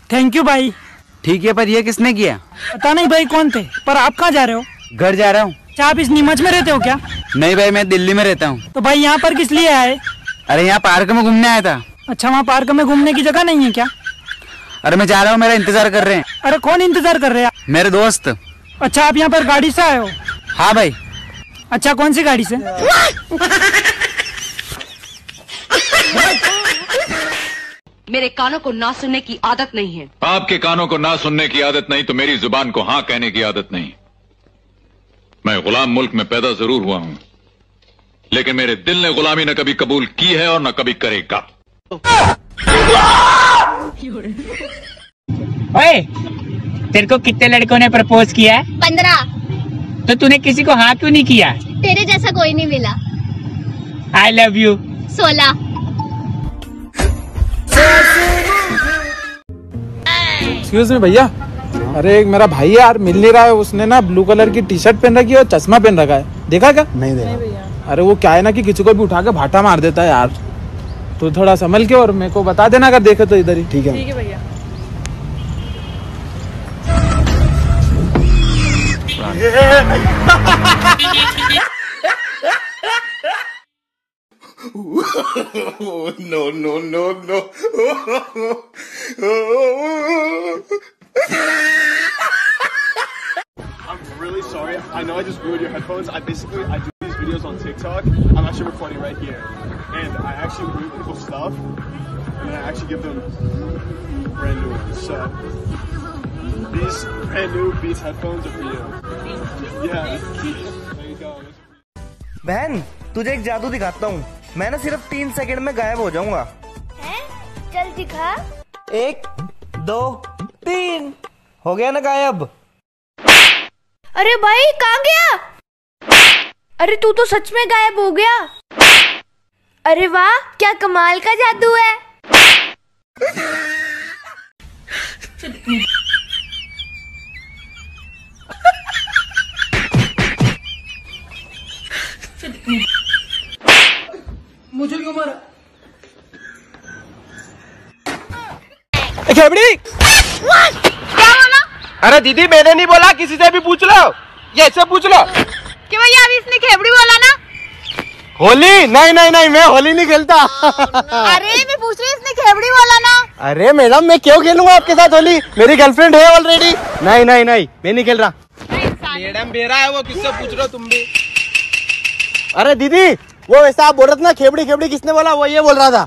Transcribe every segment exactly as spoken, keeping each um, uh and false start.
Thank you भाई। ठीक है, पर ये किसने किया? पता नहीं भाई कौन थे, पर आप कहाँ जा रहे हो? घर जा रहा हूँ। क्या आप इस नीमच में रहते हो क्या? नहीं भाई, मैं दिल्ली में रहता हूँ। तो भाई यहाँ पर किस लिए आए? अरे यहाँ पार्क में घूमने आया था। अच्छा, वहाँ पार्क में घूमने की जगह नहीं है क्या? अरे मैं जा रहा हूँ, मेरा इंतजार कर रहे हैं। अरे कौन इंतजार कर रहे हैं? मेरे दोस्त। अच्छा, आप यहाँ पर गाड़ी से आए हो? हाँ भाई। अच्छा, कौन सी गाड़ी से? मेरे कानों को ना सुनने की आदत नहीं है। आपके कानों को ना सुनने की आदत नहीं तो मेरी जुबान को हाँ कहने की आदत नहीं। मैं गुलाम मुल्क में पैदा जरूर हुआ हूं, लेकिन मेरे दिल ने गुलामी न कभी कबूल की है और न कभी करेगा। ओए, तेरे को कितने लड़कों ने प्रपोज किया है? पंद्रह। तो तूने किसी को हाँ क्यों नहीं किया? तेरे जैसा कोई नहीं मिला। I love you. सोलह। एक्सक्यूज मी भैया, अरे एक मेरा भाई है यार, मिल नहीं रहा है। उसने ना ब्लू कलर की टी शर्ट पहन रखी है और चश्मा पहन रखा है, देखा क्या? नहीं देखा। अरे वो क्या है ना कि किसी को भी उठा के भाटा मार देता है यार, तो थोड़ा संभल के और मेरे को बता देना अगर देखे तो इधर ही। ठीक है ठीक है भैया। No, no, no, no. I'm really sorry. I know I just ruined your headphones. I basically I do these videos on TikTok. I'm actually recording right here, and I actually read people's stuff, and I actually give them brand new ones. So these brand new Beats headphones are for you. Yeah. There you go. बहन, तुझे एक जादू दिखाता हूँ। मैं ना सिर्फ तीन सेकंड में गायब हो जाऊंगा। हैं? चल दिखा। एक, दो, तीन, हो गया ना गायब। अरे भाई कहाँ गया? अरे तू तो सच में गायब हो गया। अरे वाह, क्या कमाल का जादू है। मुझे क्यों मारा? खेबड़ी, क्या बोला? अरे दीदी मैंने नहीं बोला, किसी से भी पूछ लो, ये ऐसे पूछ लो कि भैया अभी इसने खेबड़ी बोला ना। होली? नहीं नहीं नहीं, मैं होली नहीं खेलता। अरे मैं पूछ रही इसने खेबड़ी बोला ना। अरे मैडम, मैं क्यों खेलूंगा आपके साथ होली? मेरी गर्लफ्रेंड है ऑलरेडी। नहीं नहीं नहीं, मैं नहीं खेल रहा। मैडम बेरा है वो, किससे पूछ रहे हो तुम भी? अरे दीदी, वो वैसा आप बोल रहे थे ना, खेबड़ी खेबड़ी किसने बोला? वो ये बोल रहा था।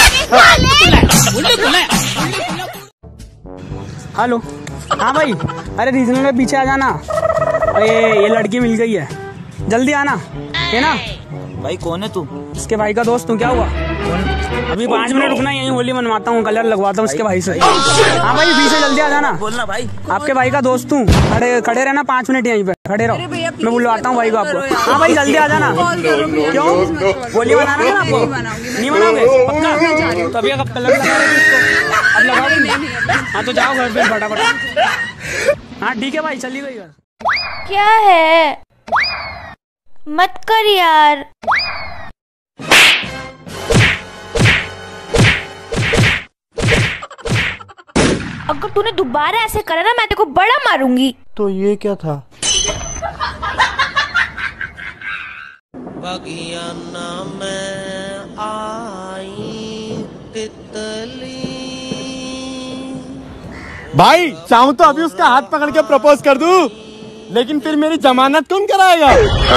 हेलो, हाँ भाई, अरे रीजनल में पीछे आ जाना। अरे ये लड़की मिल गई है, जल्दी आना है ना। भाई कौन है तू? इसके भाई का दोस्त हूँ। क्या हुआ? अभी पाँच मिनट रुकना, यहीं होली मनवाता हूँ, कलर लगवाता हूँ इसके भाई से। हाँ भाई, पीछे जल्दी आ जाना। बोलना भाई। आपके भाई का दोस्त हूँ, खड़े खड़े रहना पाँच मिनट यहीं पे खड़े रहो, मैं बुलवाता हूँ भाई को आपको। हाँ भाई जल्दी आ जाना। क्यों? होली मनाना है आपको? नहीं मनाओगे? पक्का? तो अभी कब कलर लगा रहे थे इसको? अब लगाओगे? हाँ तो जाओ घर पे फटाफट। हाँ ठीक है भाई, चली गई घर। क्या है? मत कर यार। अगर तूने दोबारा ऐसे करा ना, मैं तेरे को बड़ा मारूंगी। तो ये क्या था? बगियाना में आई तितली। भाई चाहूँ तो अभी उसका हाथ पकड़ के प्रपोज कर दूं, लेकिन फिर मेरी जमानत कौन कराएगा?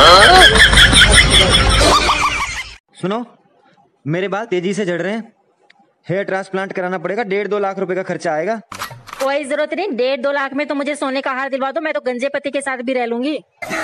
सुनो, मेरे बाल तेजी से झड़ रहे हैं, हेयर ट्रांसप्लांट कराना पड़ेगा, डेढ़ दो लाख रुपए का खर्चा आएगा। कोई जरूरत नहीं, डेढ़ दो लाख में तो मुझे सोने का हार दिलवा दो, मैं तो गंजे पति के साथ भी रह लूंगी।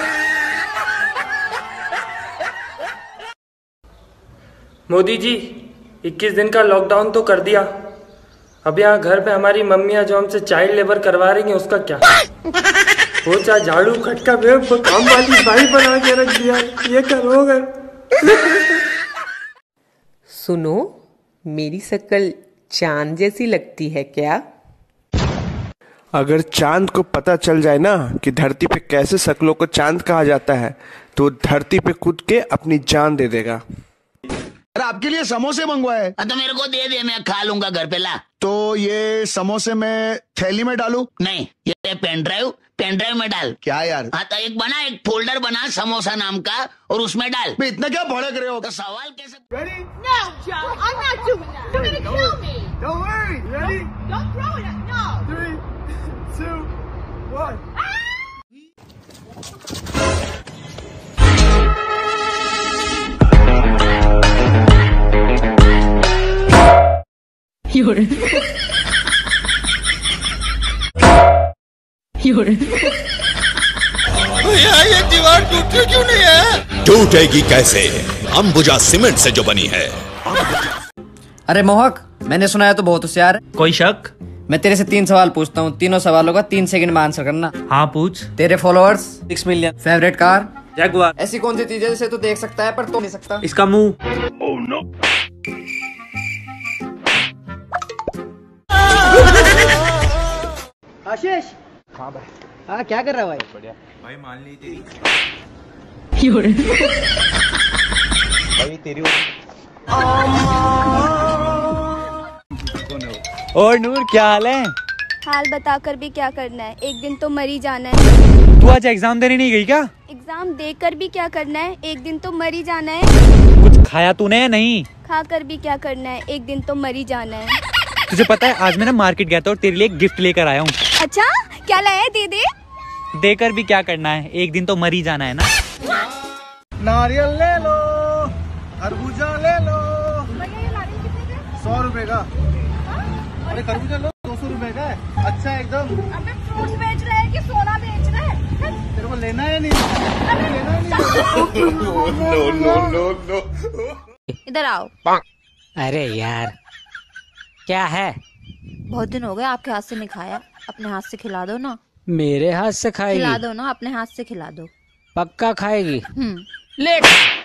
मोदी जी, इक्कीस दिन का लॉकडाउन तो कर दिया, अब यहाँ घर पे हमारी मम्मियाँ जो हमसे चाइल्ड लेबर करवा रही हैं उसका क्या? वो चाहे झाड़ू खटका काम वाली बाई बना के रख दिया, ये करोगे? सुनो, मेरी शक्ल चांद जैसी लगती है क्या? अगर चांद को पता चल जाए ना कि धरती पे कैसे शक्लों को चांद कहा जाता है, तो धरती पे कूद के अपनी जान दे देगा। अरे आपके लिए समोसे मंगवाए। तो मेरे को दे दे, मैं खा लूंगा घर पे। ला। तो ये समोसे में थैली में डालूं? नहीं, ये पेन ड्राइव पेन ड्राइव में डाल। क्या यार? हाँ तो एक बना, एक फोल्डर बना समोसा नाम का और उसमें डाल। मैं इतना क्या भड़क रहे हो? तो सवाल कैसे? Ready? No, Joe, I'm not doing that. You're gonna kill me. Don't worry. Ready? Don't, don't throw it at no. Three, two, one. You're You're भैया ये दीवार टूटती क्यों नहीं है? टूटेगी कैसे? अंबुजा सीमेंट से जो बनी है। अरे मोहक, मैंने सुना है तो बहुत होशियार है। कोई शक? मैं तेरे से तीन सवाल पूछता हूँ, तीनों सवालों का तीन सेकंड में आंसर करना। हाँ पूछ। तेरे followers six million, favourite car Jaguar. ऐसी कौन सी चीज है जिसे तू देख सकता है पर तो नहीं सकता? इसका मुंह। Oh no. आशीष। हाँ भाई। हाँ क्या कर रहा है भाई? बढ़िया भाई, मान ली तेरी भाई तेरी और नूर क्या हाल है? हाल बताकर भी क्या करना है, एक दिन तो मर ही जाना है। तू आज एग्जाम देने नहीं गई क्या? एग्जाम देकर भी क्या करना है, एक दिन तो मर ही जाना है। कुछ खाया तूने या नहीं? खाकर भी क्या करना है, एक दिन तो मर ही जाना है। तुझे पता है आज मैं ना मार्केट गया था और तेरे लिए एक गिफ्ट लेकर आया हूँ। अच्छा क्या लाया है? दे दे। देकर भी क्या करना है, एक दिन तो मर ही जाना है ना। नारियल ले लो, खरबूजा ले लो। सौ रुपए का। अरे खरबूजा लो, दो सौ रुपए का है। अच्छा एकदम। अबे फ्रूट्स बेच रहे हैं कि सोना बेच रहे हैं? तेरे को लेना है नहीं? लेना है नहीं? No no no no. इधर आओ। अरे यार क्या है? बहुत दिन हो गए आपके हाथ से नहीं खाया, अपने हाथ से खिला दो ना। मेरे हाथ से खाएगी? खिला दो ना, अपने हाथ से खिला दो। पक्का खाएगी? हम्म ले।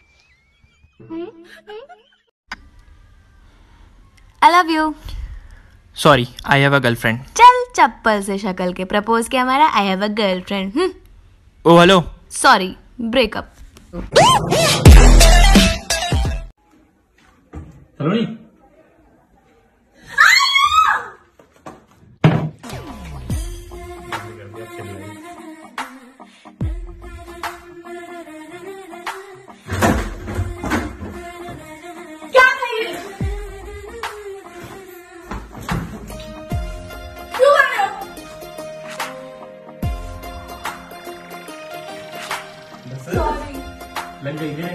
I love you. Sorry, I have a girlfriend. चल चप्पल से शक्ल के प्रपोज किया हमारा I have a girlfriend। Oh hello. Sorry, breakup. सलोनी लग गई है।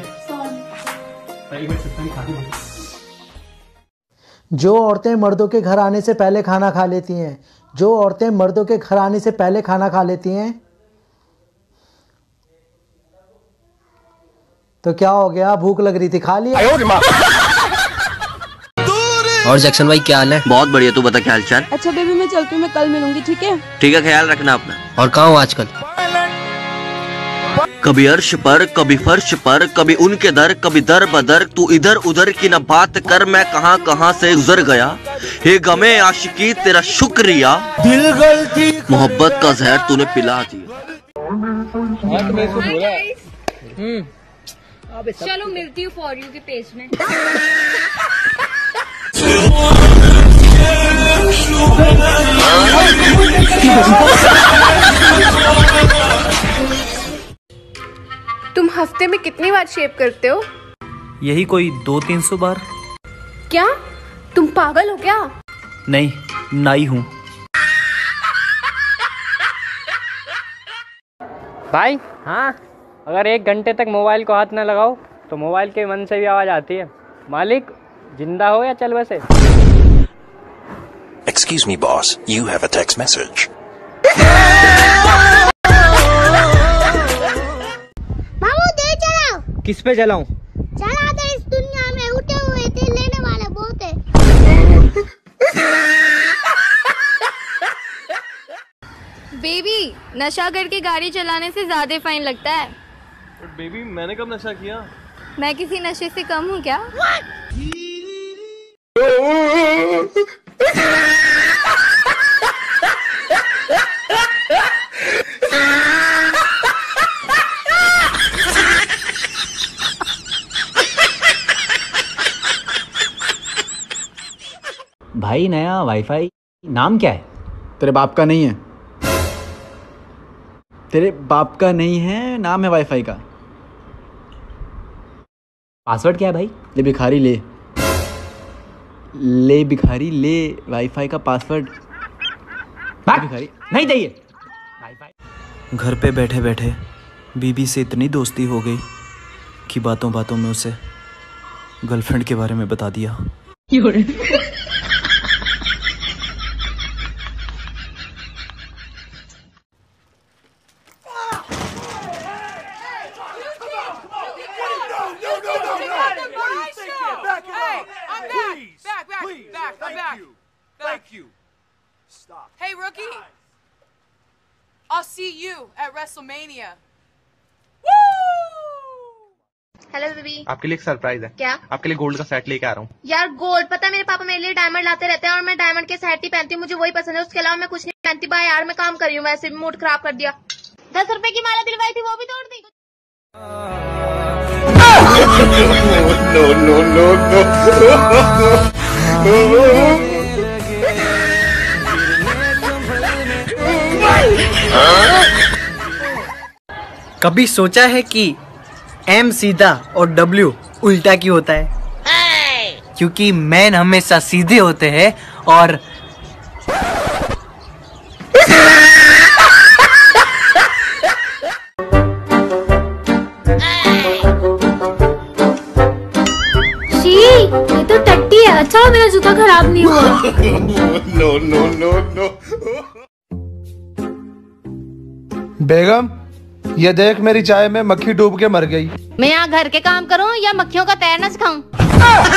जो औरतें मर्दों के घर आने से पहले खाना खा लेती हैं, जो औरतें मर्दों के घर आने से पहले खाना खा लेती हैं, तो क्या हो गया? भूख लग रही थी, खा लिया। और जैक्सन भाई क्या हाल है? बहुत बढ़िया, तू बता क्या हाल चाल? अच्छा बेबी मैं चलती हूँ, मैं कल मिलूंगी, ठीक है? ठीक है, ख्याल रखना अपना। और कहाँ हो आजकल? कभी अर्श पर, कभी फर्श पर, कभी उनके दर, कभी दर बदर, तू इधर उधर की न बात कर, मैं कहाँ कहाँ से गुजर गया। हे गमे आशिकी तेरा शुक्रिया, दिल गलती मोहब्बत का जहर तूने पिला दिया। चलो मिलती हूँ फॉर यू के पेज में। तुम हफ्ते में कितनी बार शेव करते हो? यही कोई दो तीन सौ बार। क्या तुम पागल हो क्या? नहीं, नाई हूँ। भाई हाँ, अगर एक घंटे तक मोबाइल को हाथ न लगाओ तो मोबाइल के मन से भी आवाज आती है। मालिक जिंदा हो या चल बसे। Excuse me, boss. You have a text message. मामू दे चलाओ। किस पे चलाऊं? चला दे, इस दुनिया में उठे हुए थे, लेने वाले बहुत है। बेबी नशा करके गाड़ी चलाने से ज्यादा फाइन लगता है। बेबी मैंने कब नशा किया? मैं किसी नशे से कम हूँ क्या? भाई नया वाईफाई नाम क्या है? तेरे बाप का नहीं है, तेरे बाप का नहीं है, नाम है वाईफाई का। पासवर्ड क्या है भाई? ले भिखारी ले ले भिखारी ले वाईफाई का पासवर्ड। भिखारी नहीं चाहिए। घर पे बैठे बैठे बीबी से इतनी दोस्ती हो गई कि बातों बातों में उसे गर्लफ्रेंड के बारे में बता दिया। Hey, rookie. I'll see you at WrestleMania. Hello baby. आपके लिए एक सरप्राइज है। क्या? आपके लिए गोल्ड का सेट लेके आ रहा हूँ। यार गोल्ड, पता है मेरे पापा मेरे लिए डायमंड लाते रहते हैं और मैं डायमंड के सेट ही पहनती हूँ, मुझे वही पसंद है, उसके अलावा मैं कुछ नहीं पहनती। बाय यार, मैं काम कर रही हूँ, वैसे भी मूड खराब कर दिया। दस रुपए की माला दिलवाई थी वो भी तोड़ दी। नो नो नो नो कभी सोचा है कि एम सीधा और डब्ल्यू उल्टा क्यों होता है? क्योंकि मैन हमेशा सीधे होते हैं और ये तो टट्टी है। अच्छा मेरा जूता खराब नहीं हुआ। No no no no. बेगम, ये देख मेरी चाय में मक्खी डूब के मर गई। मैं यहाँ घर के काम करूँ या मक्खियों का तैरना सिखाऊं?